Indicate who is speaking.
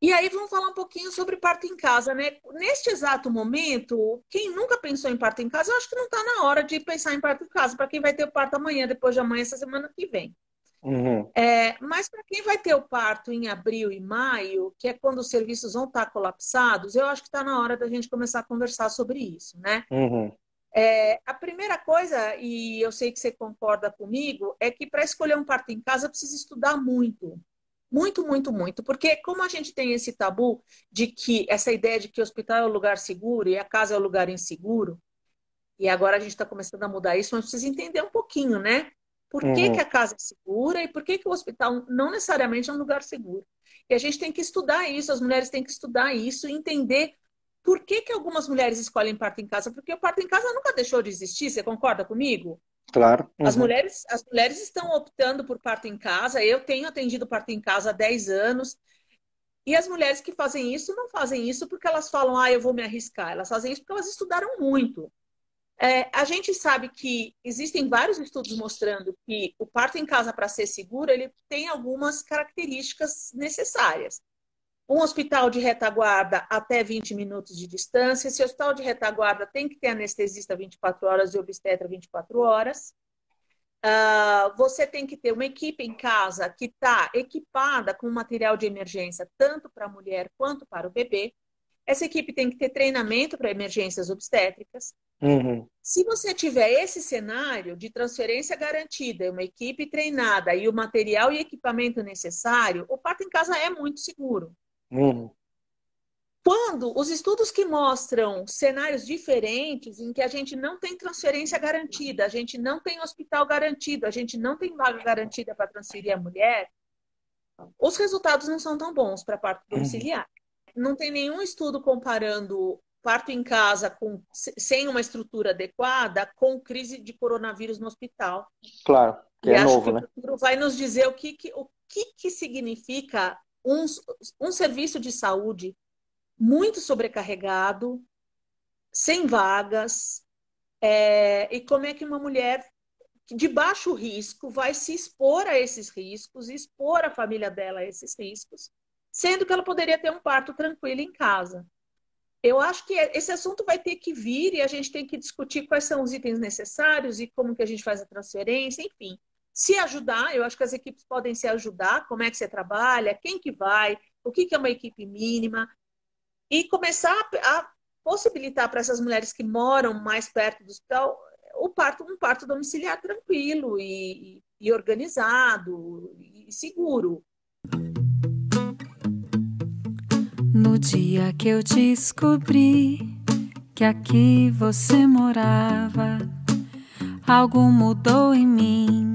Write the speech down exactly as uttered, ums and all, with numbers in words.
Speaker 1: E aí vamos falar um pouquinho sobre parto em casa, né? Neste exato momento, quem nunca pensou em parto em casa, eu acho que não está na hora de pensar em parto em casa, para quem vai ter o parto amanhã, depois de amanhã, essa semana que vem.
Speaker 2: Uhum,
Speaker 1: É, mas para quem vai ter o parto em abril e maio, que é quando os serviços vão estar colapsados, eu acho que está na hora da gente começar a conversar sobre isso, né?
Speaker 2: uhum,
Speaker 1: É, a primeira coisa, e eu sei que você concorda comigo, é que para escolher um parto em casa precisa estudar muito. Muito, muito, muito. Porque como a gente tem esse tabu de que essa ideia de que o hospital é o lugar seguro e a casa é o lugar inseguro, e agora a gente está começando a mudar isso, mas precisa entender um pouquinho, né? Por que, que
Speaker 2: uhum,
Speaker 1: a casa é segura e por que, que o hospital não necessariamente é um lugar seguro. E a gente tem que estudar isso, as mulheres têm que estudar isso e entender por que, que algumas mulheres escolhem parto em casa, porque o parto em casa nunca deixou de existir, você concorda comigo?
Speaker 2: claro.
Speaker 1: As
Speaker 2: Uhum,
Speaker 1: mulheres, as mulheres estão optando por parto em casa, eu tenho atendido parto em casa há dez anos, e as mulheres que fazem isso não fazem isso porque elas falam, ah, eu vou me arriscar, elas fazem isso porque elas estudaram muito. É, a gente sabe que existem vários estudos mostrando que o parto em casa, para ser seguro, ele tem algumas características necessárias. Um hospital de retaguarda até vinte minutos de distância. Esse hospital de retaguarda tem que ter anestesista vinte e quatro horas e obstetra vinte e quatro horas. Uh, você tem que ter uma equipe em casa que está equipada com material de emergência, tanto para a mulher quanto para o bebê. Essa equipe tem que ter treinamento para emergências obstétricas.
Speaker 2: uhum,
Speaker 1: Se você tiver esse cenário de transferência garantida, uma equipe treinada e o material e equipamento necessário, o parto em casa é muito seguro.
Speaker 2: uhum,
Speaker 1: Quando os estudos que mostram cenários diferentes, em que a gente não tem transferência garantida, a gente não tem hospital garantido, a gente não tem vaga garantida para transferir a mulher, os resultados não são tão bons para parto
Speaker 2: uhum.
Speaker 1: domiciliar. Não tem nenhum estudo comparando parto em casa com, sem uma estrutura adequada com crise de coronavírus no hospital.
Speaker 2: Claro, que
Speaker 1: E
Speaker 2: é
Speaker 1: acho
Speaker 2: novo,
Speaker 1: que o
Speaker 2: né?
Speaker 1: futuro vai nos dizer o que, que, o que, que significa um, um serviço de saúde muito sobrecarregado, sem vagas, é, e como é que uma mulher de baixo risco vai se expor a esses riscos, expor a família dela a esses riscos, sendo que ela poderia ter um parto tranquilo em casa. Eu acho que esse assunto vai ter que vir e a gente tem que discutir quais são os itens necessários e como que a gente faz a transferência, enfim. Se ajudar, eu acho que as equipes podem se ajudar, como é que você trabalha, quem que vai, o que que é uma equipe mínima, e começar a possibilitar para essas mulheres que moram mais perto do hospital o parto, um parto domiciliar tranquilo e, e organizado e seguro.
Speaker 3: No dia que eu descobri que aqui você morava, algo mudou em mim.